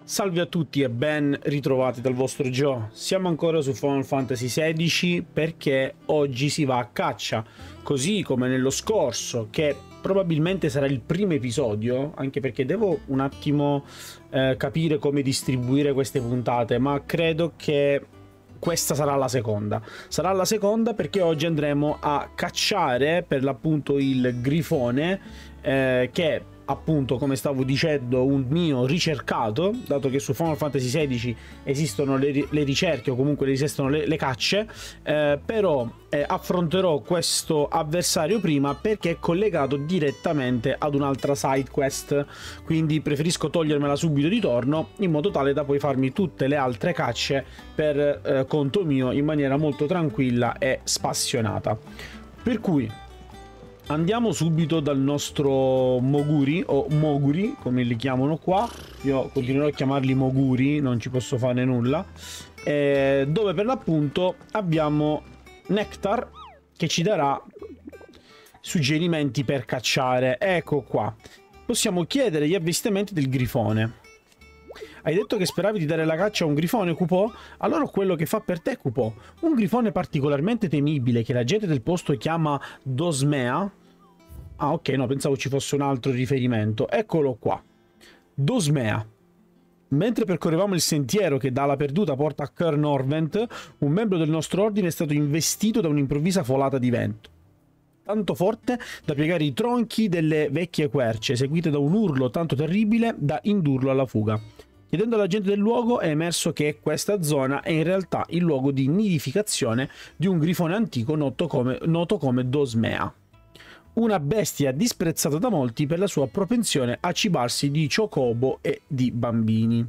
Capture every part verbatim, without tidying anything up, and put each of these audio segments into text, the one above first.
Salve a tutti e ben ritrovati dal vostro Joe. Siamo ancora su Final Fantasy sedici perché oggi si va a caccia, così come nello scorso, che probabilmente sarà il primo episodio, anche perché devo un attimo eh, capire come distribuire queste puntate, ma credo che questa sarà la seconda. Sarà la seconda perché oggi andremo a cacciare per l'appunto il grifone eh, che appunto, come stavo dicendo, un mio ricercato, dato che su Final Fantasy sedici esistono le, le ricerche o comunque esistono le, le cacce, eh, però eh, affronterò questo avversario prima perché è collegato direttamente ad un'altra side quest, quindi preferisco togliermela subito di torno in modo tale da poi farmi tutte le altre cacce per eh, conto mio in maniera molto tranquilla e spassionata. Per cui andiamo subito dal nostro Moguri, o Moguri, come li chiamano qua. Io continuerò a chiamarli Moguri, non ci posso fare nulla. Eh, dove per l'appunto abbiamo Nectar, che ci darà suggerimenti per cacciare. Ecco qua. Possiamo chiedere gli avvistamenti del grifone. Hai detto che speravi di dare la caccia a un grifone, Cupò? Allora ho quello che fa per te, Cupò. Un grifone particolarmente temibile che la gente del posto chiama Dosmea. Ah, ok, no, pensavo ci fosse un altro riferimento. Eccolo qua. Dosmea. Mentre percorrevamo il sentiero che dalla perduta porta a Caer Norvent, un membro del nostro ordine è stato investito da un'improvvisa folata di vento. Tanto forte da piegare i tronchi delle vecchie querce, seguite da un urlo tanto terribile da indurlo alla fuga. Chiedendo alla gente del luogo è emerso che questa zona è in realtà il luogo di nidificazione di un grifone antico noto come, noto come Dosmea. Una bestia disprezzata da molti per la sua propensione a cibarsi di chocobo e di bambini.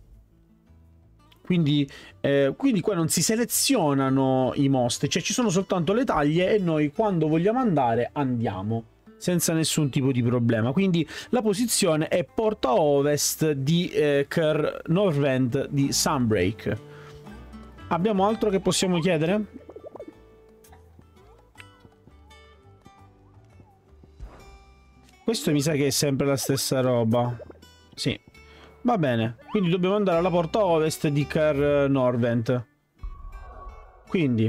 Quindi, eh, quindi qua non si selezionano i mostri, cioè ci sono soltanto le taglie e noi quando vogliamo andare andiamo senza nessun tipo di problema. Quindi la posizione è porta ovest di eh, Caer Norvent di Sunbreak. Abbiamo altro che possiamo chiedere? Questo mi sa che è sempre la stessa roba. Sì. Va bene. Quindi dobbiamo andare alla porta ovest di Caer Norvent. Quindi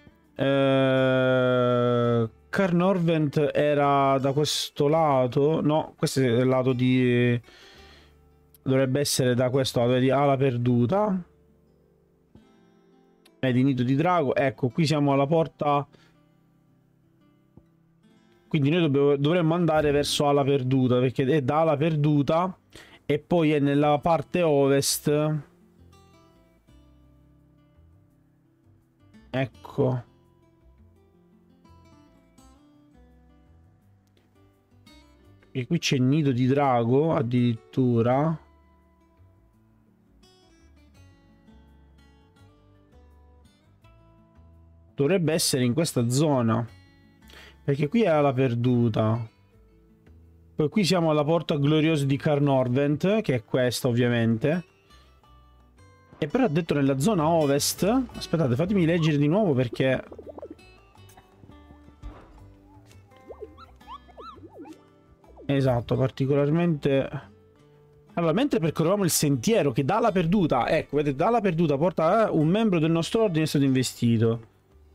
eh... Caer Norvent era da questo lato. No, questo è il lato di... Dovrebbe essere da questo lato. Vedi, ala perduta. Vedi, nido di drago. Ecco, qui siamo alla porta... Quindi noi dobbiamo, dovremmo andare verso ala perduta, perché è da ala perduta e poi è nella parte ovest. Ecco. E qui c'è il nido di drago, addirittura. Dovrebbe essere in questa zona. Perché qui è alla perduta. Poi qui siamo alla porta gloriosa di Caer Norvent, che è questa ovviamente. E però ha detto nella zona ovest. Aspettate, fatemi leggere di nuovo perché... Esatto, particolarmente... Allora, mentre percorrevamo il sentiero che dalla perduta, ecco, vedete, dalla perduta porta eh, un membro del nostro ordine è stato investito.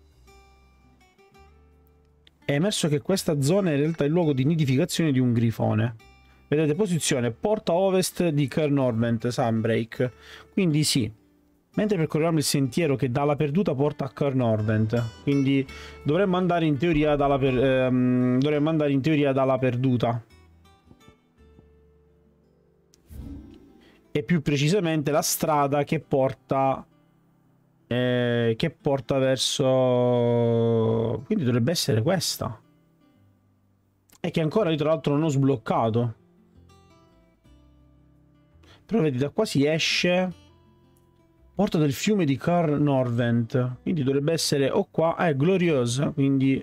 È emerso che questa zona è in realtà il luogo di nidificazione di un grifone. Vedete, posizione porta ovest di Caer Norvent, Sunbreak. Quindi sì, mentre percorrevamo il sentiero che dalla perduta porta a Caer Norvent. Quindi dovremmo andare in teoria dalla, per, ehm, dovremmo andare in teoria dalla perduta. E più precisamente la strada che porta... Eh, che porta verso... Quindi dovrebbe essere questa. E che ancora io tra l'altro non ho sbloccato. Però vedi, da qua si esce. Porta del fiume di Caer Norvent. Quindi dovrebbe essere o qua. Ah, è gloriosa. Quindi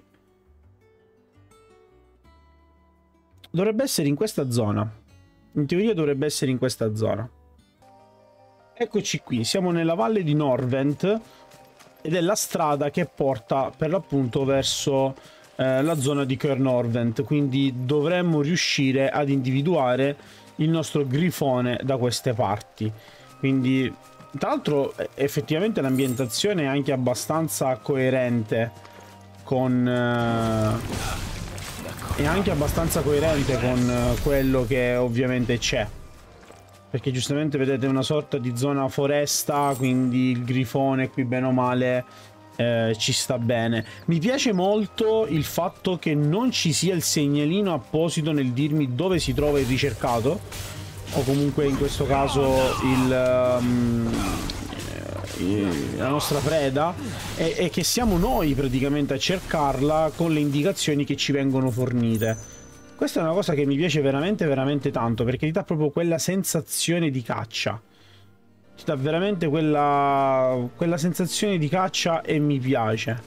dovrebbe essere in questa zona. In teoria dovrebbe essere in questa zona. Eccoci qui, siamo nella valle di Norvent ed è la strada che porta per l'appunto verso eh, la zona di Caer Norvent, quindi dovremmo riuscire ad individuare il nostro grifone da queste parti. Quindi, tra l'altro, effettivamente l'ambientazione è anche abbastanza coerente con eh, è anche abbastanza coerente con eh, quello che ovviamente c'è, perché giustamente vedete una sorta di zona foresta, quindi il grifone qui bene o male eh, ci sta bene. Mi piace molto il fatto che non ci sia il segnalino apposito nel dirmi dove si trova il ricercato, o comunque in questo caso il, um, il, la nostra preda, e, e che siamo noi praticamente a cercarla con le indicazioni che ci vengono fornite. Questa è una cosa che mi piace veramente veramente tanto, perché ti dà proprio quella sensazione di caccia. Ti dà veramente quella, quella sensazione di caccia e mi piace.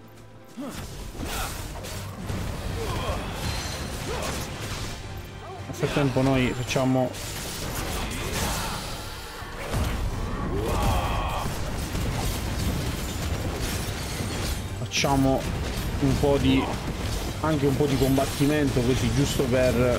Nel frattempo noi facciamo... Facciamo un po' di... anche un po' di combattimento così, giusto per...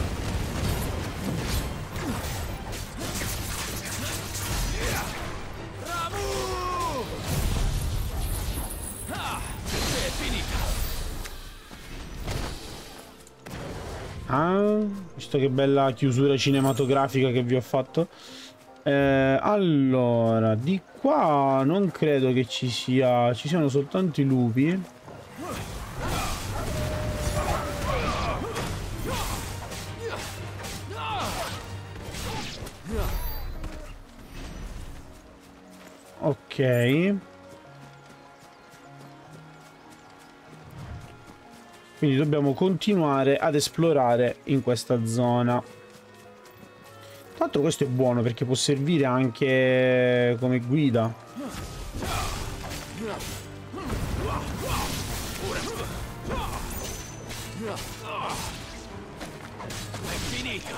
Ah, visto che bella chiusura cinematografica che vi ho fatto. Eh, allora, di qua non credo che ci sia... ci siano soltanto i lupi. Ok. Quindi dobbiamo continuare ad esplorare in questa zona. Tra l'altro questo è buono perché può servire anche come guida. È finita.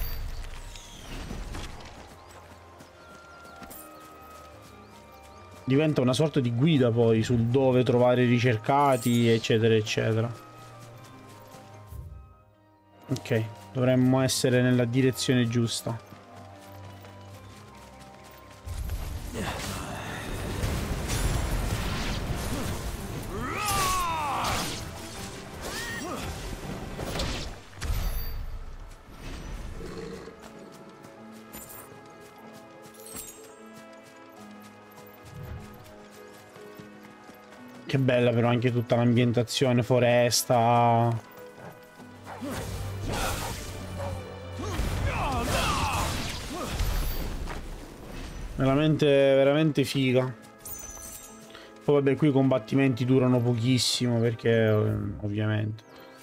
Diventa una sorta di guida poi sul dove trovare i ricercati, eccetera eccetera. Ok, dovremmo essere nella direzione giusta. Che bella però anche tutta l'ambientazione, foresta. Veramente, veramente figa. Poi vabbè, qui i combattimenti durano pochissimo perché ovviamente.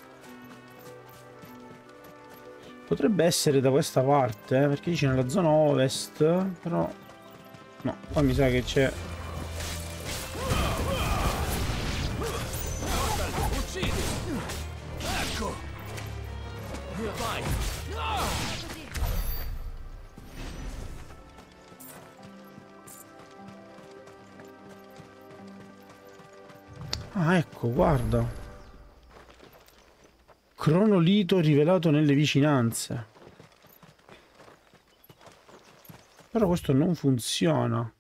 Potrebbe essere da questa parte, eh, perché dice nella zona ovest, però no, qua mi sa che c'è. Ecco. Vai. Ah, ecco, guarda. Cronolito rivelato nelle vicinanze. Però questo non funziona.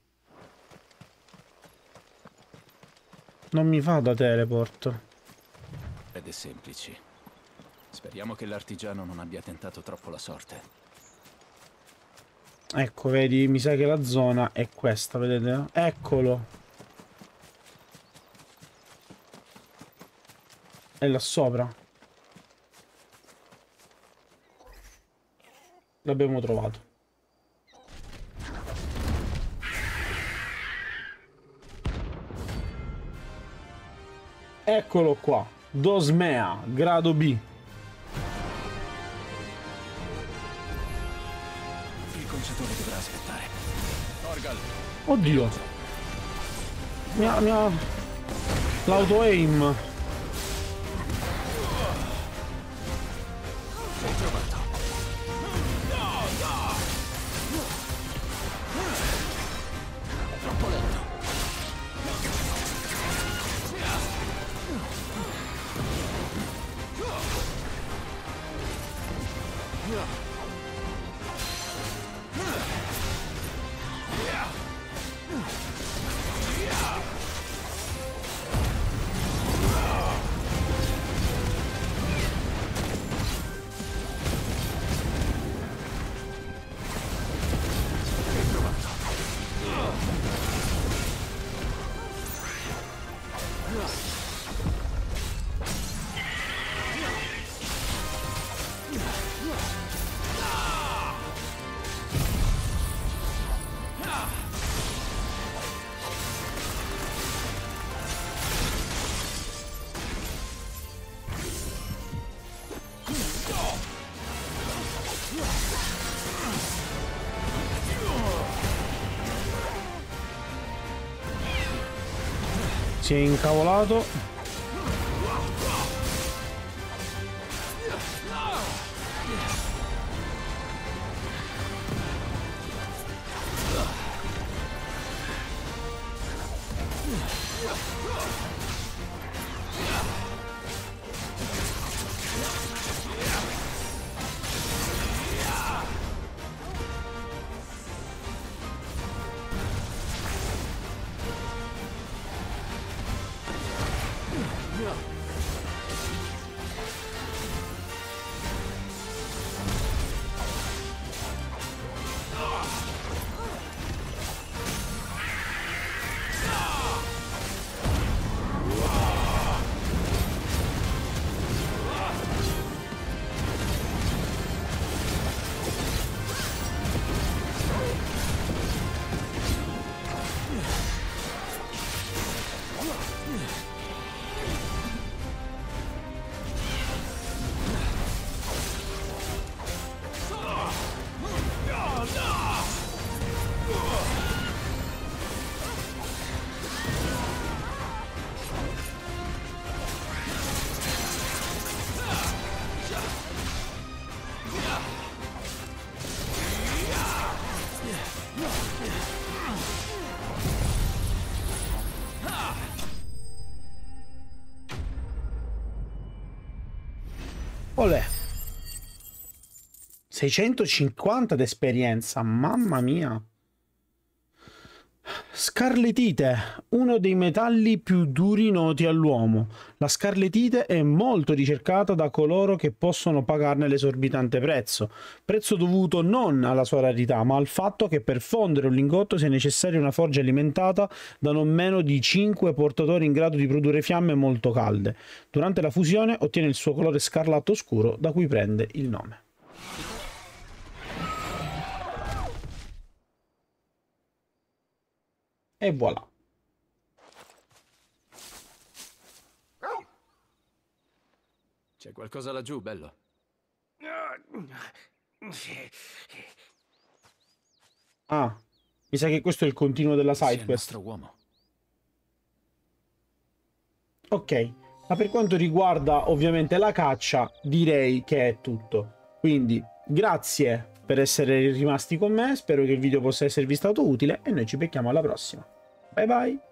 Non mi fa da teleport. Ed è semplici. Speriamo che l'artigiano non abbia tentato troppo la sorte. Ecco, vedi, mi sa che la zona è questa, vedete? Eccolo. È là sopra. L'abbiamo trovato. Eccolo qua. Dosmea, grado B. Il conciatore dovrà aspettare. Torgal. Oddio. Mi ha... mi ha... l'auto-aim. Sei trovato. È troppo lento. si è incavolato. Olè. seicentocinquanta d'esperienza, mamma mia. Scarletite, uno dei metalli più duri noti all'uomo. La scarletite è molto ricercata da coloro che possono pagarne l'esorbitante prezzo. Prezzo dovuto non alla sua rarità, ma al fatto che per fondere un lingotto sia necessaria una forgia alimentata da non meno di cinque portatori in grado di produrre fiamme molto calde. Durante la fusione ottiene il suo colore scarlatto scuro, da cui prende il nome. E voilà. C'è qualcosa laggiù, bello? Ah, mi sa che questo è il continuo della Sei side il quest. nostro uomo. Ok, ma per quanto riguarda ovviamente la caccia, direi che è tutto. Quindi, grazie per essere rimasti con me, spero che il video possa esservi stato utile e noi ci becchiamo alla prossima. Bye bye!